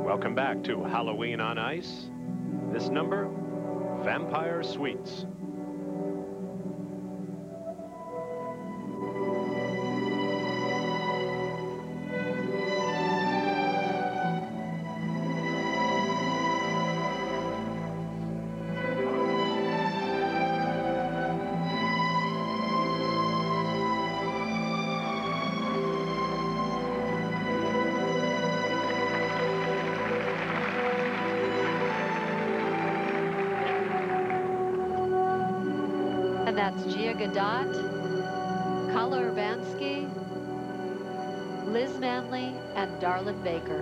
Welcome back to Halloween on Ice. This number, Vampire Suites. And that's Gia Gadot, Kala Urbanski, Liz Manley, and Darlene Baker.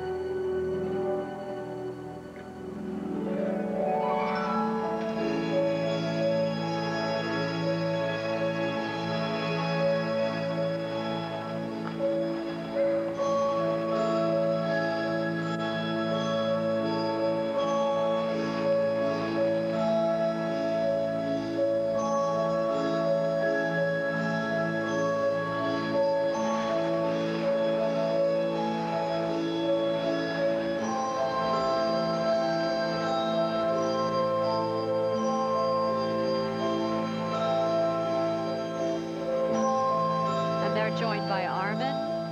Joined by Armin,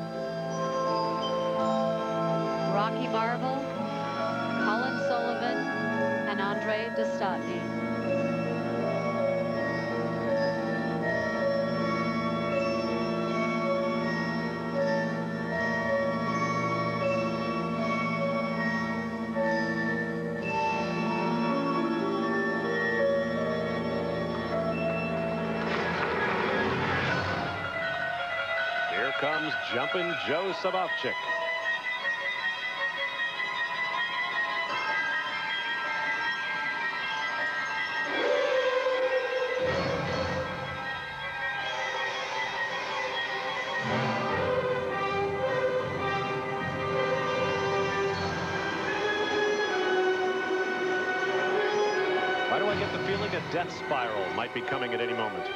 Rocky Marvel, Colin Sullivan, and Andre Destotny. Comes jumping Joe Sabovchik. Why do I get the feeling a death spiral might be coming at any moment?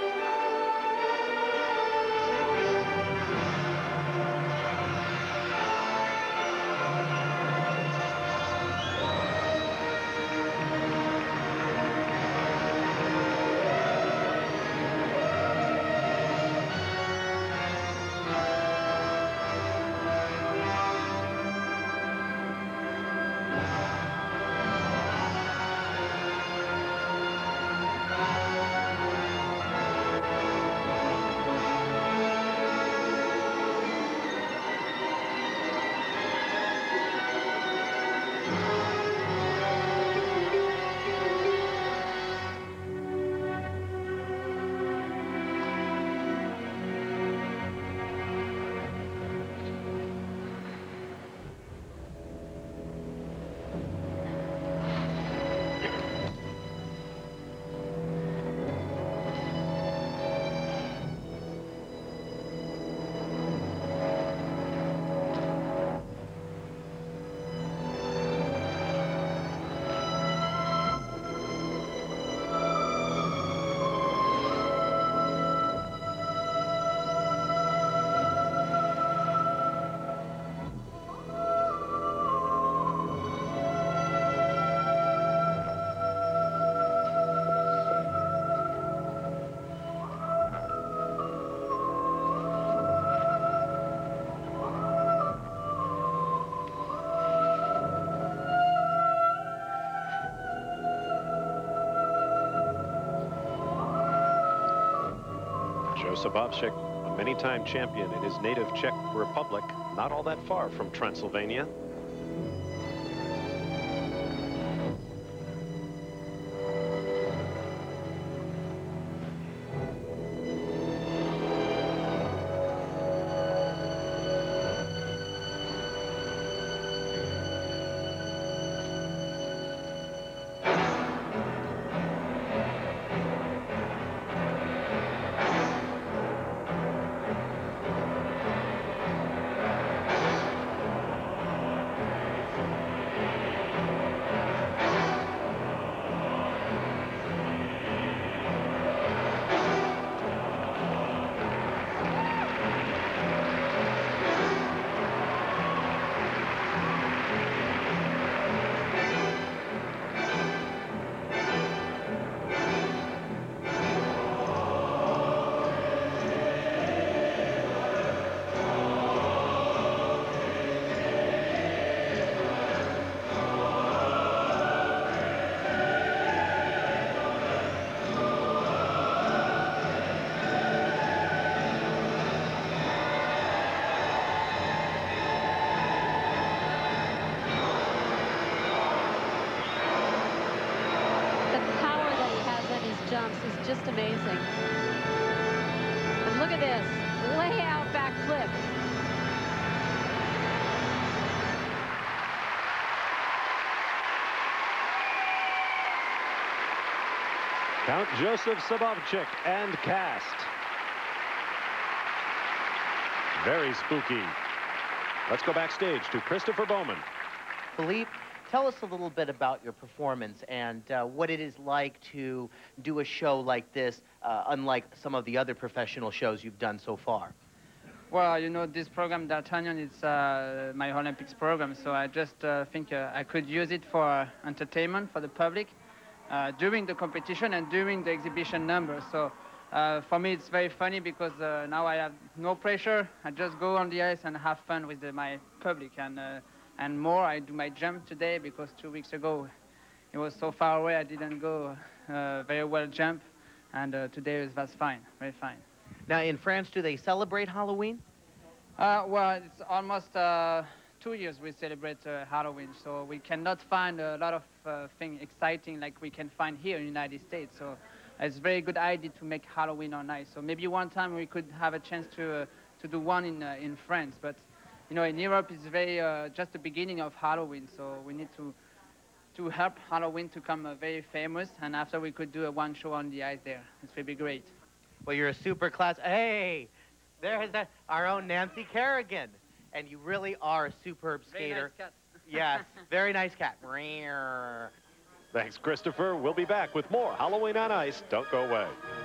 Joe Sabovchik, a many-time champion in his native Czech Republic, not all that far from Transylvania. just amazing. And look at this, lay out backflip. Count Joseph Sabovchik and cast. Very spooky. Let's go backstage to Christopher Bowman. Philippe, tell us a little bit about your performance and what it is like to do a show like this, unlike some of the other professional shows you've done so far. Well, you know, this program, D'Artagnan, it's my Olympics program, so I just think I could use it for entertainment for the public during the competition and during the exhibition number. So for me, it's very funny because now I have no pressure. I just go on the ice and have fun with my public. And more, I do my jump today because 2 weeks ago it was so far away I didn't go very well jump. And today was fine, very fine. Now, in France, do they celebrate Halloween? Well, it's almost 2 years we celebrate Halloween, so we cannot find a lot of things exciting like we can find here in the United States. So it's a very good idea to make Halloween on ice. So maybe one time we could have a chance to do one in France. But you know, in Europe it's very just the beginning of Halloween. So we need to help Halloween to become very famous. And after we could do one show on the ice there, it would be great. Well, you're a super class. Hey, there is our own Nancy Kerrigan. And you really are a superb skater. Very nice cat. Yes, very nice cat. Thanks, Christopher. We'll be back with more Halloween on Ice. Don't go away.